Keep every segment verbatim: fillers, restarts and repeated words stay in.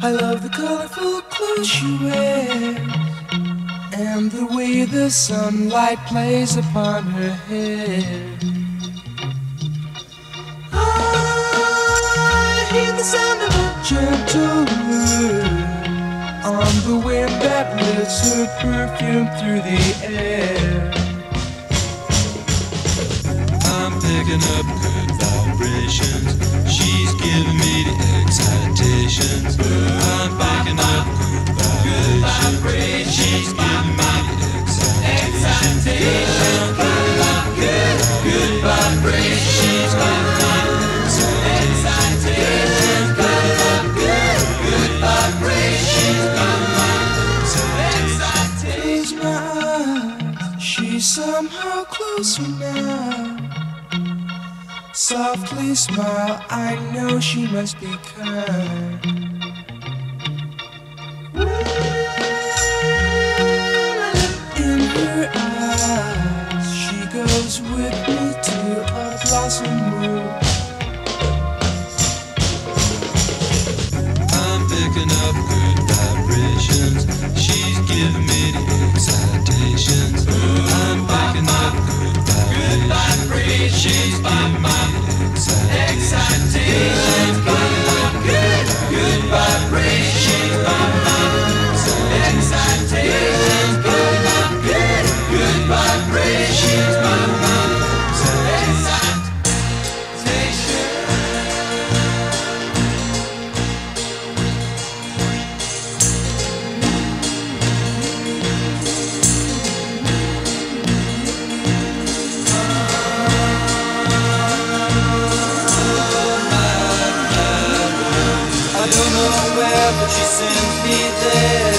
I love the colorful clothes she wears and the way the sunlight plays upon her hair. I hear the sound of a gentle word on the wind that lifts her perfume through the air. I'm picking up good vibrations. She's giving me the excitations. I'm picking up good vibrations. She's giving me the excitations. I'm picking up good, good vibrations. She's giving me the excitations. Picking up good, good vibrations. She's giving me the excitations. Close my eyes, she's somehow closer now. Softly smile, I know she must be kind. In her eyes, she goes with me to a blossom room. I'm picking up good vibrations. She's giving me the excitations. I'm picking up good vibrations. She's giving me the excitations. Picking up good, good vibrations. She's giving me the excitations. Picking up good, good vibrations. She's giving me the excitations. I don't know where, but she sends me there.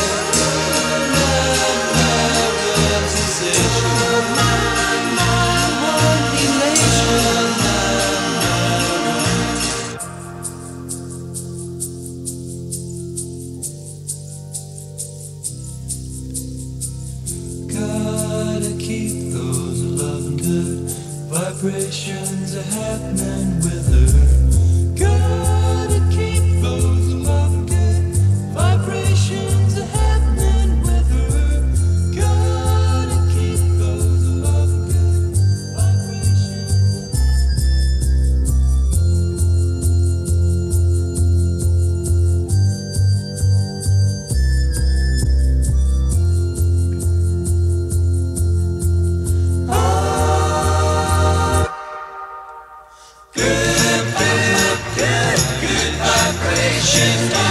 My realization, my, my one elation. Gotta keep those loving good vibrations are happening with her. Gotta keep those loving good vibrations are happening with her. Gotta keep those loving good vibrations. Good, good, good, good vibrations.